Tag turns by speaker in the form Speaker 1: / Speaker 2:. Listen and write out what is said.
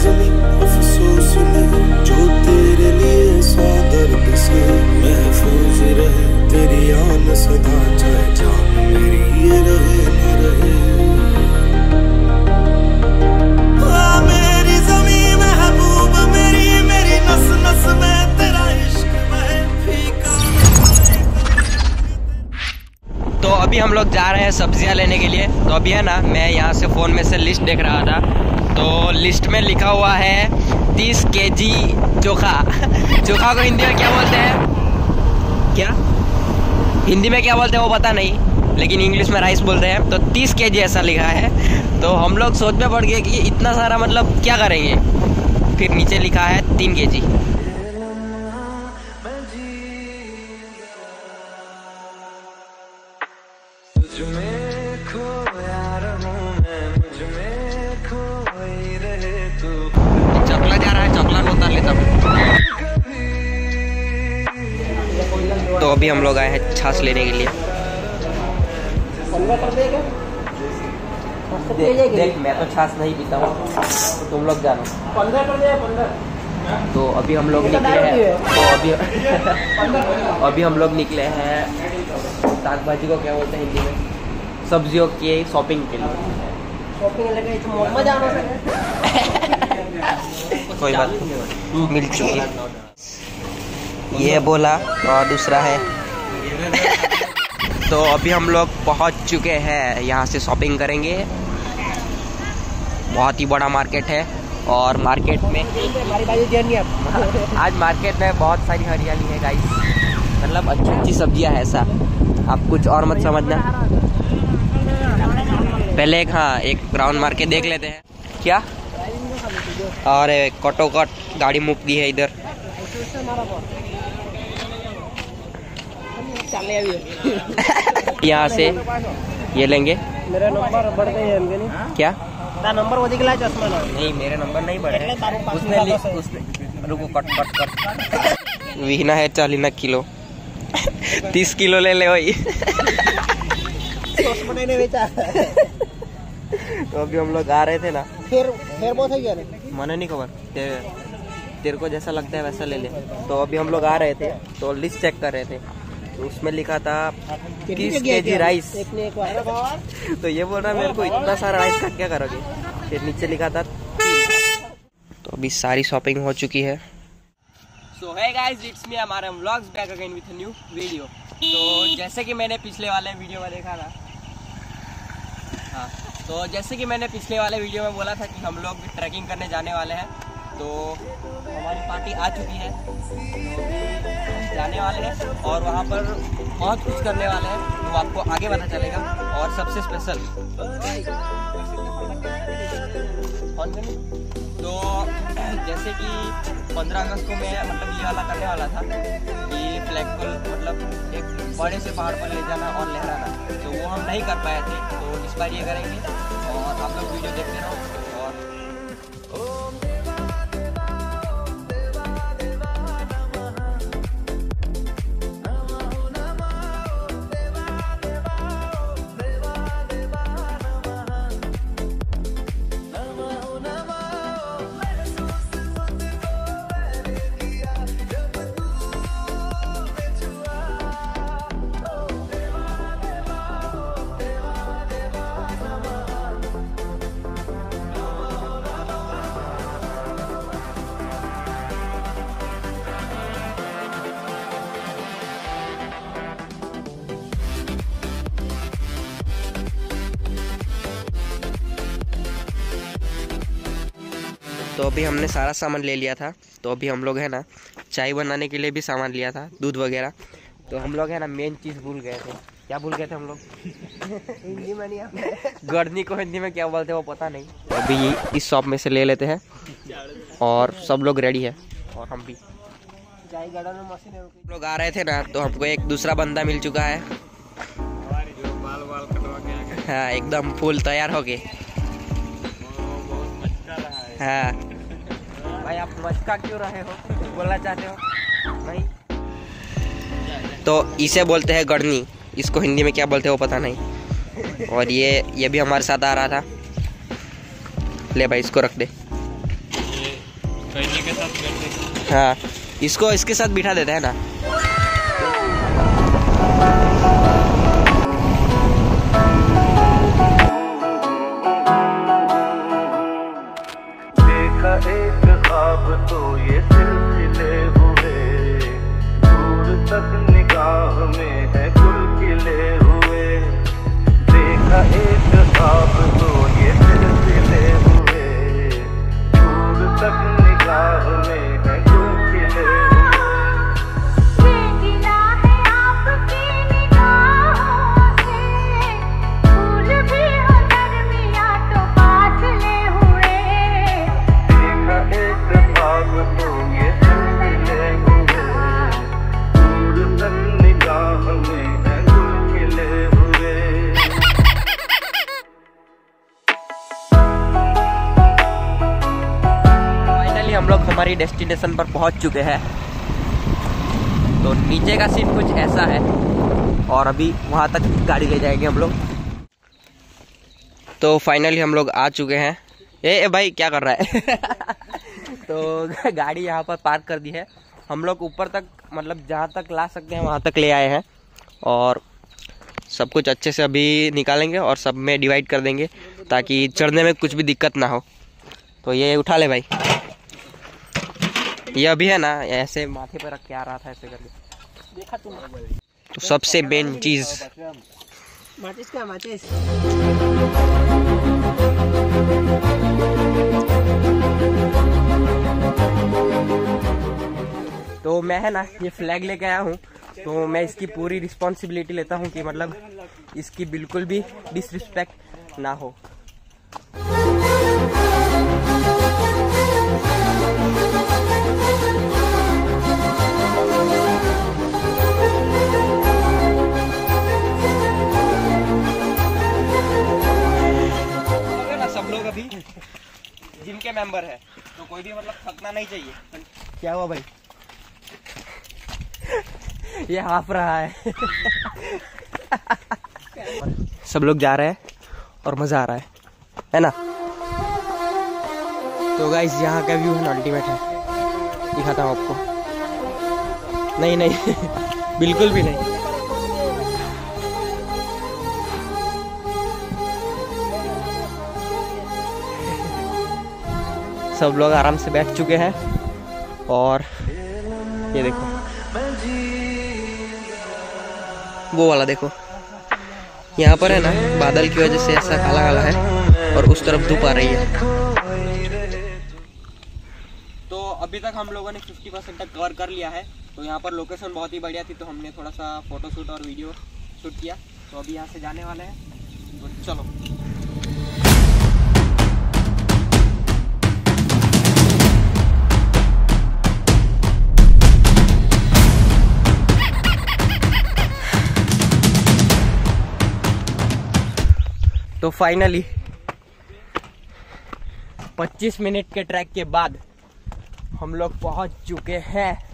Speaker 1: ज़मीं अफसोस में जो तेरे लिए सौ दर्द से महफूज रहे, तेरी आन सदा चाहे जान मेरी ये रहे न रहे। मेरी ज़मीं महबूब मेरी, मेरी नस नस में तेरा इश्क बहे फीका।
Speaker 2: तो अभी हम लोग जा रहे हैं सब्जियां लेने के लिए। तो अभी है ना, मैं यहाँ से फ़ोन में से लिस्ट देख रहा था, तो लिस्ट में लिखा हुआ है 30 kg चोखा। चोखा को हिंदी में क्या बोलते हैं, क्या हिंदी में क्या बोलते हैं वो पता नहीं, लेकिन इंग्लिश में राइस बोलते हैं। तो 30 kg ऐसा लिखा है। तो हम लोग सोच में पड़ गए कि इतना सारा मतलब क्या करेंगे। फिर नीचे लिखा है 3 kg। चकला जा रहा है, चकला उतार लेता हूँ। तो अभी हम लोग आए हैं छाछ लेने के लिए। देख मैं तो छाछ नहीं पीता हूँ, तो तुम लोग जानो। 15 कर दे, 15। तो अभी हम लोग निकले हैं, तो अभी हम लोग निकले हैं साग भाजी को क्या बोलते हैं हिंदी में, सब्जियों की शॉपिंग के लिए। कोई बात नहीं, मिल चुकी है। ये बोला और दूसरा है। तो अभी हम लोग पहुंच चुके हैं, यहाँ से शॉपिंग करेंगे। बहुत ही बड़ा मार्केट है और मार्केट में आज मार्केट में बहुत सारी हरियाली है गाइस, मतलब अच्छी अच्छी सब्जियां है। ऐसा आप कुछ और मत समझना। पहले एक राउंड मार के देख लेते हैं क्या। और कटो कट गाड़ी मुक दी है इधर। यहाँ से ये लेंगे।
Speaker 3: मेरा नंबर बढ़ गए हैं
Speaker 2: क्या
Speaker 3: नंबर वो दिखला चश्मा
Speaker 2: नहीं, मेरे नंबर नहीं बढ़े। उसने रुको कट विहना है 40 किलो 30 किलो ले ले वही। तो अभी हम लोग आ रहे थे ना,
Speaker 3: फिर बहुत है क्या
Speaker 2: मने नहीं खबर, तेरे को जैसा लगता है वैसा ले ले। तो अभी हम लोग आ रहे थे तो लिस्ट चेक कर रहे थे, तो उसमें लिखा था 30 kg राइस। तो ये बोल रहा मेरे को इतना सारा राइस का क्या करोगे। फिर नीचे लिखा था 3। तो अभी सारी शॉपिंग हो चुकी है। सो हे गाइस, इट्स मी, हमारे vlogs back again with new video. तो जैसे कि मैंने पिछले वाले वीडियो में देखा था, हाँ, तो जैसे कि मैंने पिछले वाले वीडियो में बोला था कि हम लोग ट्रैकिंग करने जाने वाले हैं। तो हमारी पार्टी आ चुकी है, तो जाने वाले हैं और वहाँ पर बहुत कुछ करने वाले हैं, तो आपको आगे पता चलेगा। और सबसे स्पेशल तो जैसे कि 15 अगस्त को मैं मतलब ये वाला करने वाला था कि फ्लैग को मतलब एक बड़े से पहाड़ पर ले जाना और लहराना, तो वो हम नहीं कर पाए थे। तो इस बार ये करेंगे और आप लोग वीडियो देखते रहो। तो अभी हमने सारा सामान ले लिया था। तो अभी हम लोग है ना चाय बनाने के लिए भी सामान लिया था, दूध वगैरह। तो हम लोग है ना मेन चीज़ भूल गए थे। क्या भूल गए थे हम लोग?
Speaker 3: हिंदी में नहीं,
Speaker 2: गर्नी को हिंदी में क्या बोलते हैं वो पता नहीं। तो अभी इस शॉप में से ले लेते हैं और सब लोग रेडी है और हम भी। लोग आ रहे थे ना, तो हमको एक दूसरा बंदा मिल चुका है। हाँ, एकदम फुल तैयार हो गए। हाँ भाई, आप मस्का क्यों रहे हो, बोलना चाहते हो? नहीं, तो इसे बोलते हैं गड़नी, इसको हिंदी में क्या बोलते हैं वो पता नहीं। और ये भी हमारे साथ आ रहा था। ले भाई, इसको रख दे।
Speaker 4: के साथ बैठे।
Speaker 2: हाँ, इसको इसके साथ बिठा देते हैं ना।
Speaker 1: देखा एक ख्वाब तो ये सिलसिले हुए, दूर तक निगाह में है गुल खिले हुए। देखा एक ख्वाब तो ये सिलसिले हुए, दूर तक निगाह में है गुल खिले हुए।
Speaker 5: ये गिला है आपकी निगाहों से, फूल भी हो दरमिया तो फासले हुए।
Speaker 1: देखा एक ख्वाब तो ये सिलसिले हुए, दूर तक निगाह में है गुल खिले हुए।
Speaker 2: फाइनली हम लोग हमारी डेस्टिनेशन पर पहुंच चुके हैं। तो नीचे का सीन कुछ ऐसा है और अभी वहां तक गाड़ी ले जाएंगे हम लोग। तो फाइनली हम लोग आ चुके हैं। ए भाई क्या कर रहा है? तो गाड़ी यहाँ पर पार्क कर दी है। हम लोग ऊपर तक मतलब जहाँ तक ला सकते हैं वहाँ तक ले आए हैं और सब कुछ अच्छे से अभी निकालेंगे और सब में डिवाइड कर देंगे ताकि चढ़ने में कुछ भी दिक्कत ना हो। तो ये उठा ले भाई, ये अभी है ना ऐसे माथे पर रख के आ रहा था ऐसे करके।
Speaker 3: देखा तुम?
Speaker 2: तो सबसे मेन चीज
Speaker 3: माचिस क्या माचिस?
Speaker 2: तो मैं है ना ये फ्लैग लेके आया हूँ, तो मैं इसकी पूरी रिस्पॉन्सिबिलिटी लेता हूँ कि मतलब इसकी बिल्कुल भी डिसरिस्पेक्ट ना हो। सब लोग अभी जिम के मेंबर है तो कोई भी मतलब थकना नहीं चाहिए। क्या हुआ भाई? ये हाफ रहा है। सब लोग जा रहे हैं और मजा आ रहा है ना? तो गाइस यहाँ का व्यू है ना अल्टीमेट है, दिखाता हूँ आपको। नहीं नहीं बिल्कुल भी नहीं। सब लोग आराम से बैठ चुके हैं और ये देखो वो वाला देखो, यहाँ पर है ना बादल की वजह से ऐसा काला काला है और उस तरफ धूप आ रही है। तो अभी तक हम लोगों ने 50% तक कवर कर लिया है। तो यहाँ पर लोकेशन बहुत ही बढ़िया थी तो हमने थोड़ा सा फोटो शूट और वीडियो शूट किया। तो अभी यहाँ से जाने वाले हैं, तो चलो। तो फाइनली 25 मिनट के ट्रैक के बाद हम लोग पहुंच चुके हैं